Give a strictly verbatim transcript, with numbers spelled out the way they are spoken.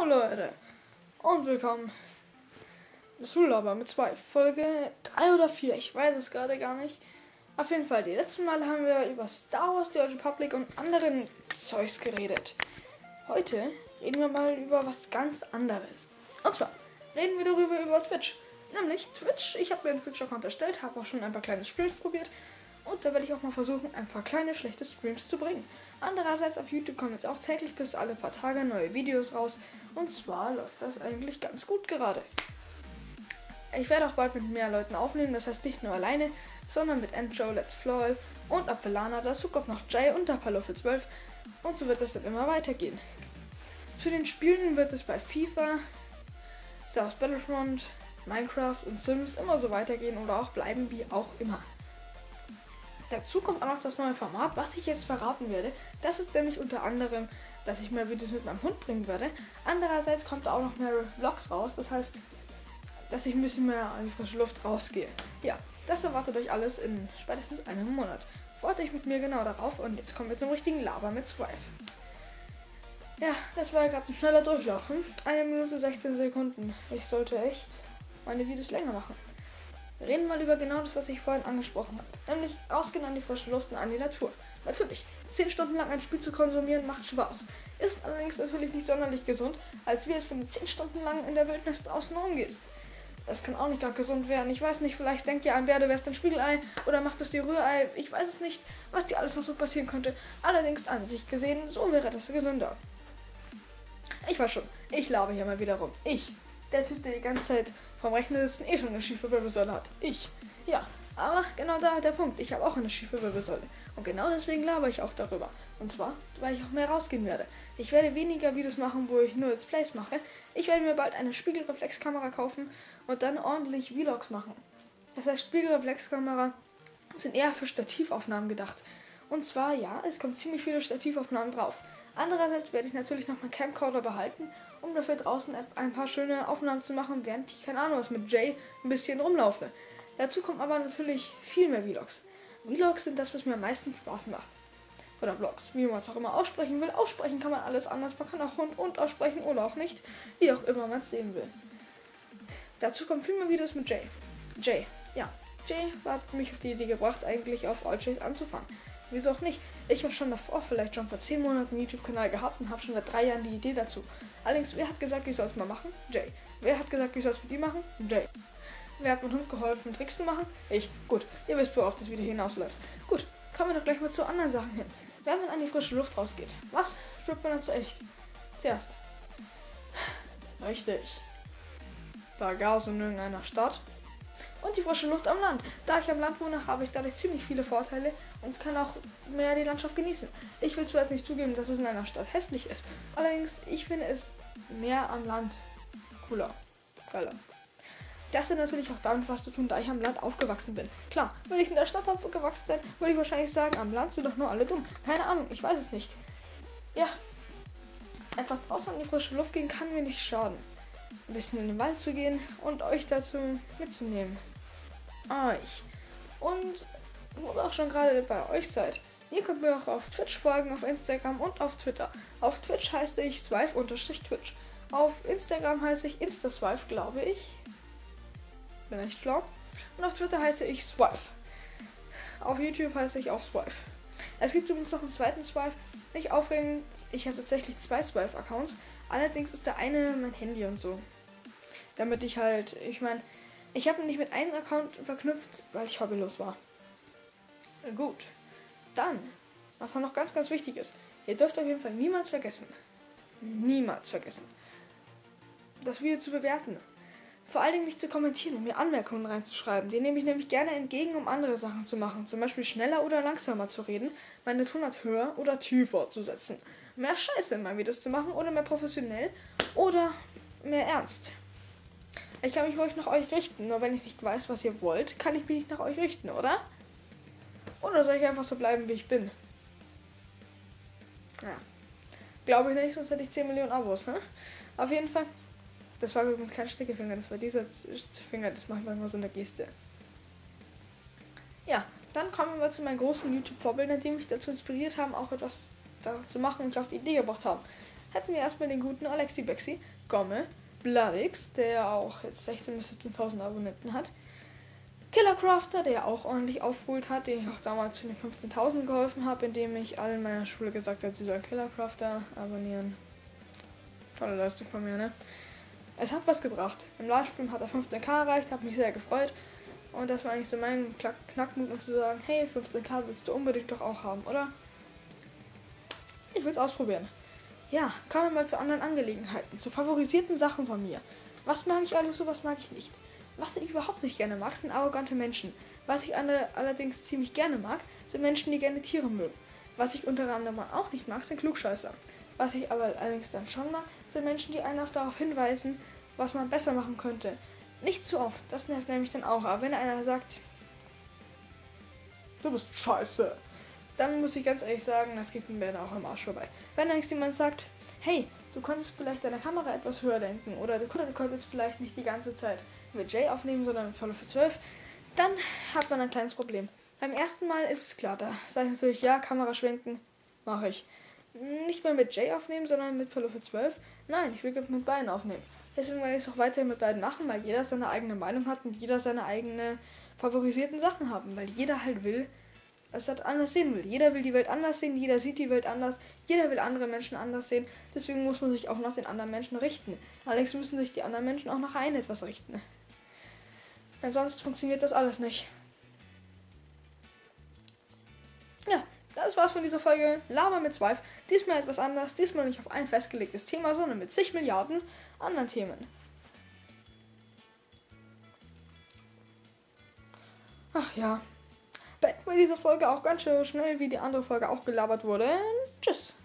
Ciao Leute und willkommen zu Laber mit zwei, Folge drei oder vier, ich weiß es gerade gar nicht. Auf jeden Fall, die letzten Mal haben wir über Star Wars, The Old Republic und anderen Zeugs geredet. Heute reden wir mal über was ganz anderes. Und zwar reden wir darüber über Twitch. Nämlich Twitch, ich habe mir einen Twitch-Account erstellt, habe auch schon ein paar kleine Streams probiert. Und da werde ich auch mal versuchen, ein paar kleine, schlechte Streams zu bringen. Andererseits auf YouTube kommen jetzt auch täglich bis alle paar Tage neue Videos raus. Und zwar läuft das eigentlich ganz gut gerade. Ich werde auch bald mit mehr Leuten aufnehmen, das heißt nicht nur alleine, sondern mit Enjo, Let's Flow und Apfelana. Dazu kommt noch Jay und der Paloffel zwölf. Und so wird das dann immer weitergehen. Zu den Spielen wird es bei FIFA, Star Wars Battlefront, Minecraft und Sims immer so weitergehen oder auch bleiben wie auch immer. Dazu kommt auch noch das neue Format, was ich jetzt verraten werde. Das ist nämlich unter anderem, dass ich mehr Videos mit meinem Hund bringen werde. Andererseits kommt auch noch mehr Vlogs raus. Das heißt, dass ich ein bisschen mehr an die frische Luft rausgehe. Ja, das erwartet euch alles in spätestens einem Monat. Freut euch mit mir genau darauf und jetzt kommen wir zum richtigen Laber mit Swipe. Ja, das war ja gerade ein schneller Durchlauf. Hm? eine Minute sechzehn Sekunden. Ich sollte echt meine Videos länger machen. Wir reden mal über genau das, was ich vorhin angesprochen habe. Nämlich rausgehen an die frische Luft und an die Natur. Natürlich, zehn Stunden lang ein Spiel zu konsumieren macht Spaß. Ist allerdings natürlich nicht sonderlich gesund, als wie es, wenn du zehn Stunden lang in der Wildnis draußen rumgehst. Das kann auch nicht gar gesund werden. Ich weiß nicht, vielleicht denkt ihr an Bär, du wärst ein Spiegelei oder macht es dir Rührei. Ich weiß es nicht, was dir alles noch so passieren könnte. Allerdings an sich gesehen, so wäre das gesünder. Ich weiß schon, ich labe hier mal wieder rum. Ich. Der Typ, der die ganze Zeit vom Rechner sitzt und eh schon eine schiefe Wirbelsäule hat. Ich. Ja, aber genau da der Punkt. Ich habe auch eine schiefe Wirbelsäule. Und genau deswegen laber ich auch darüber. Und zwar, weil ich auch mehr rausgehen werde. Ich werde weniger Videos machen, wo ich nur Let's Plays mache. Ich werde mir bald eine Spiegelreflexkamera kaufen und dann ordentlich Vlogs machen. Das heißt, Spiegelreflexkamera sind eher für Stativaufnahmen gedacht. Und zwar, ja, es kommen ziemlich viele Stativaufnahmen drauf. Andererseits werde ich natürlich noch meinen Camcorder behalten, um dafür draußen ein paar schöne Aufnahmen zu machen, während ich, keine Ahnung was, mit Jay ein bisschen rumlaufe. Dazu kommen aber natürlich viel mehr Vlogs. Vlogs sind das, was mir am meisten Spaß macht. Oder Vlogs, wie man es auch immer aussprechen will. Aussprechen kann man alles anders, man kann auch Hund und aussprechen oder auch nicht, wie auch immer man es sehen will. Dazu kommen viel mehr Videos mit Jay. Jay, ja, Jay hat mich auf die Idee gebracht, eigentlich auf All Jays anzufangen. Wieso auch nicht? Ich habe schon davor, vielleicht schon vor zehn Monaten einen YouTube-Kanal gehabt und habe schon seit drei Jahren die Idee dazu. Allerdings, wer hat gesagt, ich soll es mal machen? Jay. Wer hat gesagt, ich soll es mit ihm machen? Jay. Wer hat meinem Hund geholfen, Tricks zu machen? Ich. Gut, ihr wisst, worauf das wieder hinausläuft. Gut, kommen wir doch gleich mal zu anderen Sachen hin. Wenn man an die frische Luft rausgeht, was spürt man dann zuerst? Zuerst. Richtig. Vergas in irgendeiner Stadt. Und die frische Luft am Land. Da ich am Land wohne, habe ich dadurch ziemlich viele Vorteile und kann auch mehr die Landschaft genießen. Ich will zwar jetzt nicht zugeben, dass es in einer Stadt hässlich ist, allerdings ich finde es mehr am Land cooler. Geiler. Das hat natürlich auch damit was zu tun, da ich am Land aufgewachsen bin. Klar, würde ich in der Stadt aufgewachsen sein, würde ich wahrscheinlich sagen, am Land sind doch nur alle dumm. Keine Ahnung, ich weiß es nicht. Ja, einfach draußen in die frische Luft gehen kann mir nicht schaden. Ein bisschen in den Wald zu gehen und euch dazu mitzunehmen. Euch. Und wo ihr auch schon gerade bei euch seid, ihr könnt mir auch auf Twitch folgen, auf Instagram und auf Twitter. Auf Twitch heiße ich Swipe-Twitch. Auf Instagram heiße ich Instaswipe, glaube ich. Bin echt schlau. Und auf Twitter heiße ich Swipe. Auf YouTube heiße ich auch Swipe. Es gibt übrigens noch einen zweiten Swipe. Nicht aufregen, ich habe tatsächlich zwei Swipe-Accounts. Allerdings ist der eine mein Handy und so. Damit ich halt, ich meine, ich habe ihn nicht mit einem Account verknüpft, weil ich hobbylos war. Gut. Dann, was noch ganz, ganz wichtig ist. Ihr dürft auf jeden Fall niemals vergessen. Niemals vergessen. Das Video zu bewerten. Vor allen Dingen nicht zu kommentieren und mir Anmerkungen reinzuschreiben. Die nehme ich nämlich gerne entgegen, um andere Sachen zu machen. Zum Beispiel schneller oder langsamer zu reden, meine Tonart höher oder tiefer zu setzen. Mehr Scheiße in meinen Videos zu machen oder mehr professionell oder mehr ernst. Ich kann mich ruhig nach euch richten, nur wenn ich nicht weiß, was ihr wollt, kann ich mich nicht nach euch richten, oder? Oder soll ich einfach so bleiben, wie ich bin? Ja. Glaube ich nicht, sonst hätte ich zehn Millionen Abos, ne? Auf jeden Fall. Das war übrigens kein Stickefinger, das war dieser Finger, das mache ich manchmal so eine Geste. Ja, dann kommen wir zu meinen großen YouTube-Vorbildern, die mich dazu inspiriert haben, auch etwas dazu zu machen und mich auf die Idee gebracht haben. hätten wir erstmal den guten Alexi Bexi, Gomme, Bloodix, der auch jetzt sechzehntausend bis siebzehntausend Abonnenten hat. Killercrafter, der auch ordentlich aufgeholt hat, den ich auch damals für den fünfzehntausend geholfen habe, indem ich allen meiner Schule gesagt habe, sie sollen Killercrafter abonnieren. Tolle Leistung von mir, ne? Es hat was gebracht. Im Livestream hat er fünfzehn K erreicht, habe mich sehr gefreut. Und das war eigentlich so mein Knackmut, um zu sagen, hey, fünfzehn K willst du unbedingt doch auch haben, oder? Ich will es ausprobieren. Ja, kommen wir mal zu anderen Angelegenheiten, zu favorisierten Sachen von mir. Was mag ich alles so, was mag ich nicht? Was ich überhaupt nicht gerne mag, sind arrogante Menschen. Was ich allerdings ziemlich gerne mag, sind Menschen, die gerne Tiere mögen. Was ich unter anderem auch nicht mag, sind Klugscheißer. Was ich aber allerdings dann schon mag, sind Menschen, die einen auch darauf hinweisen, was man besser machen könnte. Nicht zu oft, das nervt nämlich dann auch. Aber wenn einer sagt, du bist scheiße, dann muss ich ganz ehrlich sagen, das geht mir dann auch im Arsch vorbei. Wenn allerdings jemand sagt, hey, du konntest vielleicht deine Kamera etwas höher lenken oder du konntest vielleicht nicht die ganze Zeit mit Jay aufnehmen, sondern mit Follow für zwölf, dann hat man ein kleines Problem. Beim ersten Mal ist es klar, da sage ich natürlich, ja, Kamera schwenken, mache ich. Nicht mehr mit Jay aufnehmen, sondern mit Follow für zwölf. Nein, ich will mit beiden aufnehmen. Deswegen werde ich es auch weiterhin mit beiden machen, weil jeder seine eigene Meinung hat und jeder seine eigenen favorisierten Sachen haben, weil jeder halt will, es hat anders sehen will. Jeder will die Welt anders sehen, jeder sieht die Welt anders, jeder will andere Menschen anders sehen. Deswegen muss man sich auch nach den anderen Menschen richten. Allerdings müssen sich die anderen Menschen auch nach einem etwas richten. Denn sonst funktioniert das alles nicht. Ja, das war's von dieser Folge. Lava mit Zwife. Diesmal etwas anders. Diesmal nicht auf ein festgelegtes Thema, sondern mit zig Milliarden anderen Themen. Ach ja. Beenden wir diese Folge auch ganz schön schnell, wie die andere Folge auch gelabert wurde. Tschüss.